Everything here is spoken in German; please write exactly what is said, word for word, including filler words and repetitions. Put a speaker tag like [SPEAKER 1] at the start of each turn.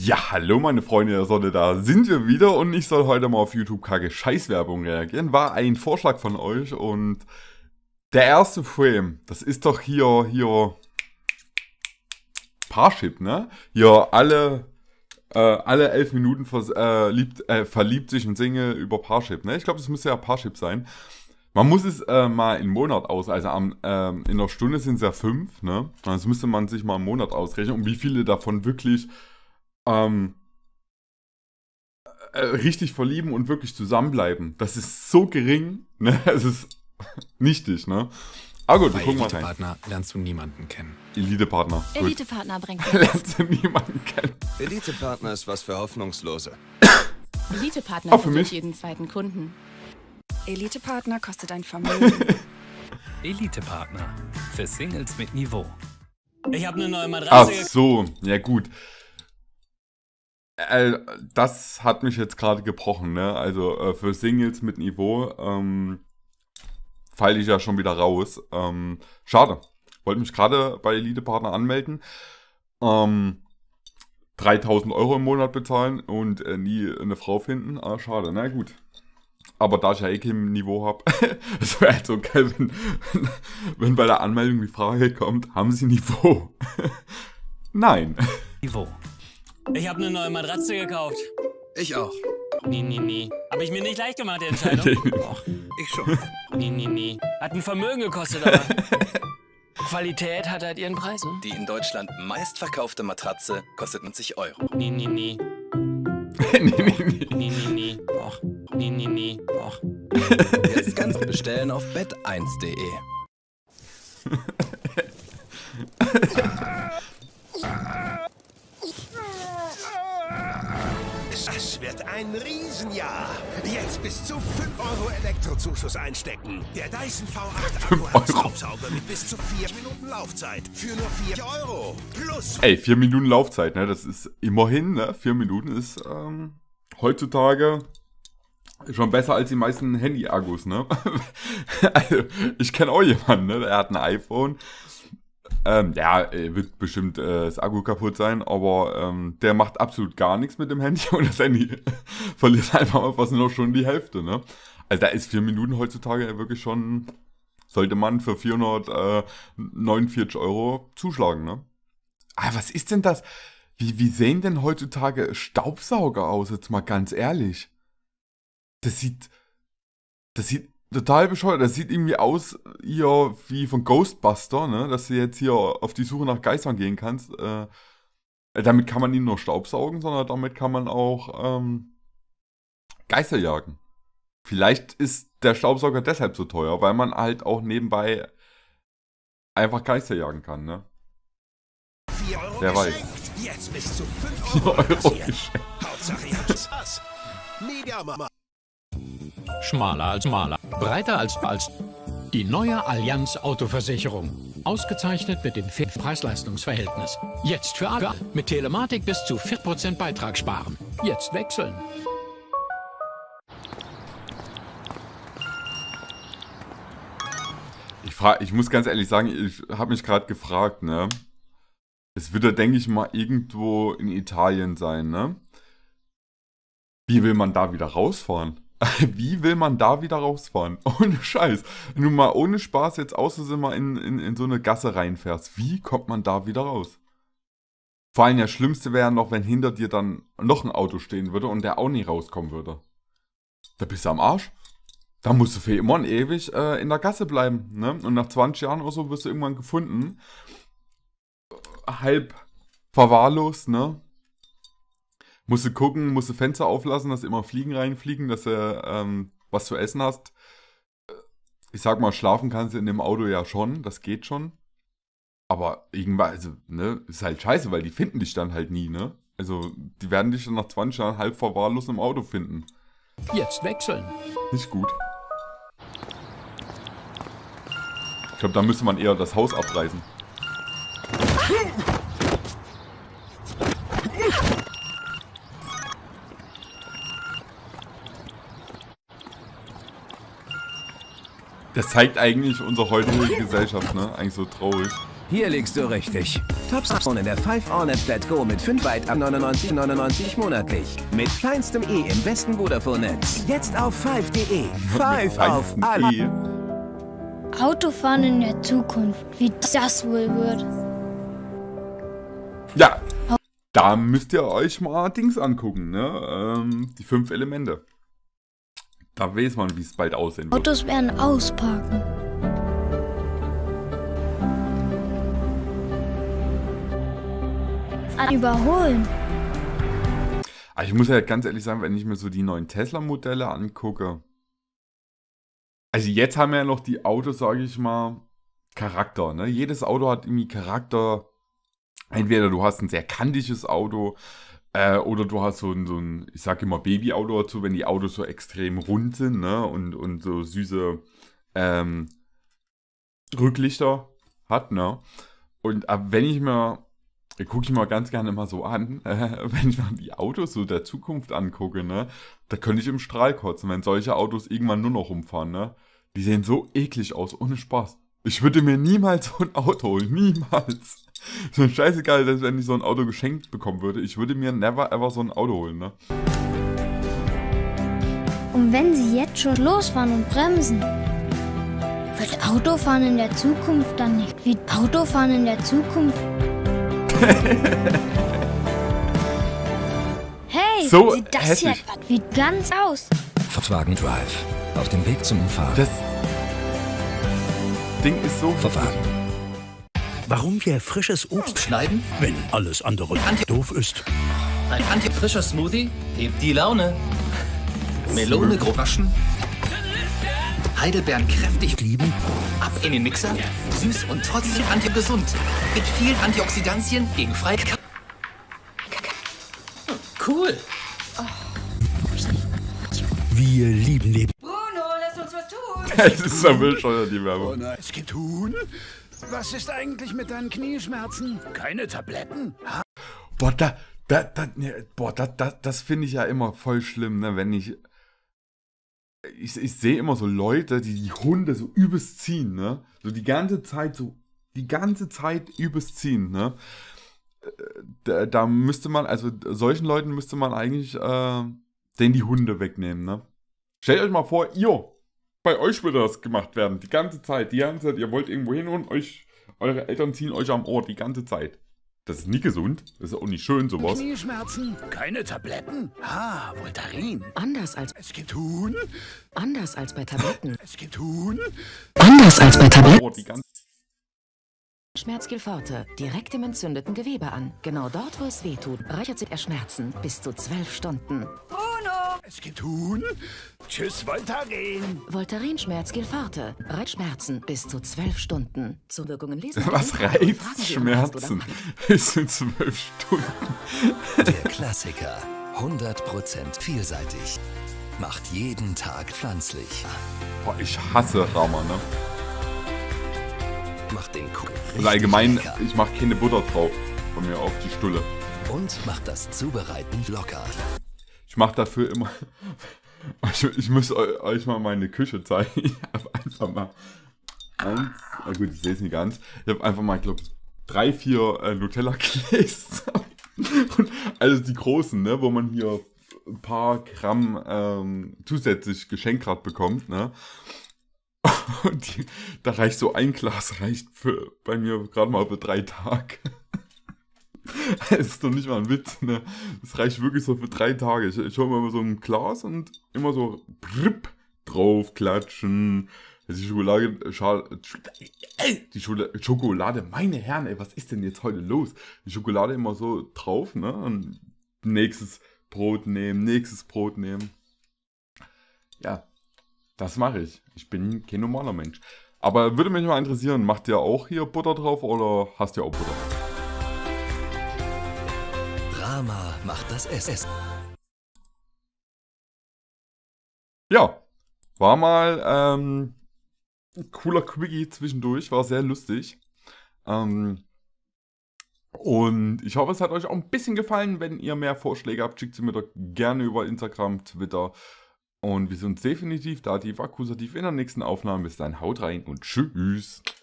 [SPEAKER 1] Ja, hallo meine Freunde der Sonne, da sind wir wieder und ich soll heute mal auf YouTube kacke Scheißwerbung reagieren. War ein Vorschlag von euch und der erste Frame, das ist doch hier, hier Parship, ne? Hier alle, äh, alle elf Minuten vers äh, liebt, äh, verliebt sich ein Single über Parship, ne? Ich glaube, das müsste ja Parship sein. Man muss es äh, mal im Monat aus, also am, ähm, in einer Stunde sind es ja fünf, ne? Das müsste man sich mal im Monat ausrechnen, und wie viele davon wirklich ähm, äh, richtig verlieben und wirklich zusammenbleiben. Das ist so gering, ne? Es ist nichtig, ne? Aber gut, wir gucken mal rein.
[SPEAKER 2] Elite-Partner lernst du niemanden kennen.
[SPEAKER 1] Elite-Partner.
[SPEAKER 3] Elite-Partner bringt
[SPEAKER 1] Lernst du niemanden kennen.
[SPEAKER 4] Elite-Partner ist was für Hoffnungslose.
[SPEAKER 3] Elite-Partner
[SPEAKER 1] Auch für mich.
[SPEAKER 3] jeden zweiten Kunden.
[SPEAKER 5] Elite-Partner kostet ein Vermögen.
[SPEAKER 6] Elite-Partner für Singles mit Niveau.
[SPEAKER 7] Ich habe eine neue Matratze.
[SPEAKER 1] Ach so, ja gut. Äh, das hat mich jetzt gerade gebrochen, ne? Also äh, für Singles mit Niveau ähm, falle ich ja schon wieder raus. Ähm, schade. Wollte mich gerade bei Elite-Partner anmelden. Ähm, dreitausend Euro im Monat bezahlen und äh, nie eine Frau finden. Ah, schade, na gut. Aber da ich ja eh kein Niveau habe, es wäre halt so geil, wenn, wenn bei der Anmeldung die Frage kommt, haben Sie Niveau? Nein.
[SPEAKER 6] Niveau.
[SPEAKER 7] Ich habe eine neue Matratze gekauft.
[SPEAKER 4] Ich auch.
[SPEAKER 7] Nee, nee, nee. Habe ich mir nicht leicht gemacht, die Entscheidung.
[SPEAKER 4] Och, ich schon.
[SPEAKER 7] Nee, nee, nee. Hat ein Vermögen gekostet, aber Qualität hat halt ihren Preis, ne?
[SPEAKER 4] Die in Deutschland meistverkaufte Matratze kostet neunzig Euro.
[SPEAKER 7] Nee, nee, nee.
[SPEAKER 1] nee, nee, nee.
[SPEAKER 7] Nee, nee, nee. Och. Nee, nee, nee. Och.
[SPEAKER 4] Jetzt kannst du bestellen auf bett eins punkt de.
[SPEAKER 8] Das wird ein Riesenjahr. Jetzt bis zu fünf Euro Elektrozuschuss einstecken. Der Dyson V acht Akku hat Staubsauger mit bis zu vier Minuten Laufzeit. Für nur vier Euro. Plus.
[SPEAKER 1] Ey, vier Minuten Laufzeit, ne? Das ist immerhin, ne? vier Minuten ist ähm, heutzutage schon besser als die meisten Handy-Akkus, ne? Also, ich kenne auch jemanden, ne? Der hat ein iPhone. Ähm, ja, wird bestimmt äh, das Akku kaputt sein, aber ähm, der macht absolut gar nichts mit dem Handy und das Handy verliert einfach mal fast nur noch schon die Hälfte, ne? Also da ist vier Minuten heutzutage wirklich schon, sollte man für vierhundertneunundvierzig Euro zuschlagen, ne? Ah, was ist denn das? Wie, wie sehen denn heutzutage Staubsauger aus, jetzt mal ganz ehrlich? Das sieht, das sieht total bescheuert. Das sieht irgendwie aus hier wie von Ghostbuster, ne? Dass du jetzt hier auf die Suche nach Geistern gehen kannst. Äh, damit kann man nicht nur Staubsaugen, sondern damit kann man auch ähm, Geister jagen. Vielleicht ist der Staubsauger deshalb so teuer, weil man halt auch nebenbei einfach Geister jagen kann, ne?
[SPEAKER 8] vier Euro
[SPEAKER 1] Wer weiß.
[SPEAKER 8] Jetzt bis zu fünf
[SPEAKER 1] vier
[SPEAKER 8] Euro.
[SPEAKER 1] Euro
[SPEAKER 8] kassiert.
[SPEAKER 1] geschenkt.
[SPEAKER 8] Hauptsache ihr habt's was. Mega Mama.
[SPEAKER 2] Schmaler als Maler, breiter als als die neue Allianz Autoversicherung. Ausgezeichnet mit dem Preis-Leistungs-Verhältnis. Jetzt für alle. Mit Telematik bis zu vier Prozent Beitrag sparen. Jetzt wechseln.
[SPEAKER 1] Ich, frag, ich muss ganz ehrlich sagen, ich habe mich gerade gefragt, ne? Es wird ja, denke ich mal, irgendwo in Italien sein, ne? Wie will man da wieder rausfahren? Wie will man da wieder rausfahren? Ohne Scheiß. Wenn du mal ohne Spaß jetzt außer mal in, in, in so eine Gasse reinfährst, wie kommt man da wieder raus? Vor allem das Schlimmste wäre noch, wenn hinter dir dann noch ein Auto stehen würde und der auch nie rauskommen würde. Da bist du am Arsch. Da musst du für immer und ewig äh, in der Gasse bleiben, ne? Und nach zwanzig Jahren oder so wirst du irgendwann gefunden. Halb verwahrlost, ne? Musst du gucken, musst du Fenster auflassen, dass immer Fliegen reinfliegen, dass du ähm, was zu essen hast. Ich sag mal, schlafen kannst du in dem Auto ja schon, das geht schon. Aber irgendwann, also, ne, ist halt scheiße, weil die finden dich dann halt nie, ne? Also, die werden dich dann nach zwanzig Jahren halb verwahrlost im Auto finden.
[SPEAKER 2] Jetzt wechseln.
[SPEAKER 1] Nicht gut. Ich glaube, da müsste man eher das Haus abreißen. Das zeigt eigentlich unsere heutige Gesellschaft, ne? Eigentlich so traurig.
[SPEAKER 9] Hier liegst du richtig. Top-Smartphone in der fünf Allnet Go mit fünf Byte ab neunundneunzig neunundneunzig monatlich. Mit feinstem E im besten Vodafone-Netz. Jetzt auf fünf punkt de. fünf auf alle.
[SPEAKER 10] Autofahren in der Zukunft, wie das wohl wird.
[SPEAKER 1] Ja, da müsst ihr euch mal Dings angucken, ne? Ähm, die fünf Elemente. Da weiß man, wie es bald aussehen wird.
[SPEAKER 10] Autos werden ausparken. Überholen.
[SPEAKER 1] Aber ich muss ja ganz ehrlich sagen, wenn ich mir so die neuen Tesla-Modelle angucke. Also jetzt haben wir ja noch die Autos, sage ich mal, Charakter. Ne? Jedes Auto hat irgendwie Charakter. Entweder du hast ein sehr kantiges Auto äh, oder du hast so ein, so ein, ich sage immer Babyauto dazu, wenn die Autos so extrem rund sind, ne? und, und so süße ähm, Rücklichter hat. Ne? Und äh, wenn ich mir gucke ich mir ganz gerne mal so an, äh, wenn ich mir die Autos so der Zukunft angucke, ne, da könnte ich im Strahl kotzen, wenn solche Autos irgendwann nur noch rumfahren, ne. Die sehen so eklig aus, ohne Spaß. Ich würde mir niemals so ein Auto holen, niemals. So scheißegal, dass wenn ich so ein Auto geschenkt bekommen würde, ich würde mir never ever so ein Auto holen, ne.
[SPEAKER 10] Und wenn sie jetzt schon losfahren und bremsen, wird Autofahren in der Zukunft dann nicht wie Autofahren in der Zukunft? Hey,
[SPEAKER 1] so
[SPEAKER 10] sieht das
[SPEAKER 1] hässlich.
[SPEAKER 10] hier grad wie ganz aus.
[SPEAKER 11] Volkswagen Drive. Auf dem Weg zum Umfahren.
[SPEAKER 1] Das Ding ist so
[SPEAKER 11] verfahren.
[SPEAKER 12] Warum wir frisches Obst schneiden, wenn alles andere doof ist.
[SPEAKER 13] Ein anti-frischer Smoothie hebt die Laune. Melone grob waschen. Heidelbeeren kräftig lieben. Ab in den Mixer. Süß und trotzdem antigesund. Mit vielen Antioxidantien gegen frei. Cool.
[SPEAKER 12] Wir lieben Leben.
[SPEAKER 5] Bruno, lass uns was tun.
[SPEAKER 1] Es ist so bescheuert, die Werbung.
[SPEAKER 8] Oh nein, es gibt tun? Was ist eigentlich mit deinen Knieschmerzen? Keine Tabletten? Ha?
[SPEAKER 1] Boah, da, da, da, ne, boah, da, da, das finde ich ja immer voll schlimm, ne, wenn ich, ich, ich sehe immer so Leute, die die Hunde so übelst ziehen, ne, so die ganze Zeit, so, die ganze Zeit übelst ziehen, ne, da, da müsste man, also solchen Leuten müsste man eigentlich, äh, denen die Hunde wegnehmen, ne. Stellt euch mal vor, ihr, bei euch würde das gemacht werden, die ganze Zeit, die ganze Zeit, ihr wollt irgendwo hin und euch, eure Eltern ziehen euch am Ohr die ganze Zeit. Das ist nie gesund, das ist auch nicht schön, sowas.
[SPEAKER 8] Knieschmerzen? Keine Tabletten? Ah, Voltaren.
[SPEAKER 14] Anders als...
[SPEAKER 8] Es gibt Huhn?
[SPEAKER 14] Anders als bei Tabletten.
[SPEAKER 8] Es gibt Huhn?
[SPEAKER 14] Anders als bei Tabletten.
[SPEAKER 1] Oh, die ganze
[SPEAKER 14] Schmerzgilforte, direkt im entzündeten Gewebe an. Genau dort, wo es weh tut, reichert sich er Schmerzen bis zu zwölf Stunden.
[SPEAKER 8] Bruno! Es gibt Huhn? Tschüss, Voltaren.
[SPEAKER 14] Voltaren Schmerzgilforte, reicht Schmerzen bis zu zwölf Stunden. Zu Wirkungen lesen.
[SPEAKER 1] Was reizt Schmerzen bis zu zwölf Stunden?
[SPEAKER 11] Der Klassiker. hundert Prozent vielseitig. Macht jeden Tag pflanzlich.
[SPEAKER 1] Boah, ich hasse Rama, ne?
[SPEAKER 11] Macht den Kuchen
[SPEAKER 1] Also allgemein,
[SPEAKER 11] lecker.
[SPEAKER 1] ich mache keine Butter drauf von mir auf die Stulle.
[SPEAKER 11] Und macht das Zubereiten locker.
[SPEAKER 1] Ich mache dafür immer... Ich, ich muss euch mal meine Küche zeigen. Ich habe einfach mal eins... Na gut, ich sehe es nicht ganz. Ich habe einfach mal, ich glaube, drei, vier äh, Nutella-Gläser. Also die großen, ne, wo man hier ein paar Gramm ähm, zusätzlich geschenkt gerade bekommt, ne. Und die, da reicht so ein Glas, reicht für, bei mir gerade mal für drei Tage. Das ist doch nicht mal ein Witz, ne? Das reicht wirklich so für drei Tage. Ich, ich hole mir immer so ein Glas und immer so bripp, drauf klatschen. Die Schokolade, Schal, die Schokolade, meine Herren, ey, was ist denn jetzt heute los? Die Schokolade immer so drauf, ne? Und nächstes Brot nehmen, nächstes Brot nehmen. Ja. Das mache ich. Ich bin kein normaler Mensch. Aber würde mich mal interessieren, macht ihr auch hier Butter drauf oder hast ihr auch Butter?
[SPEAKER 11] Rama macht das Essen.
[SPEAKER 1] Ja, war mal ähm, ein cooler Quickie zwischendurch, war sehr lustig. Ähm, und ich hoffe, es hat euch auch ein bisschen gefallen. Wenn ihr mehr Vorschläge habt, schickt sie mir doch gerne über Instagram, Twitter. Und wir sind uns definitiv da, die Akkusativ in der nächsten Aufnahme. Bis dann, haut rein und tschüss.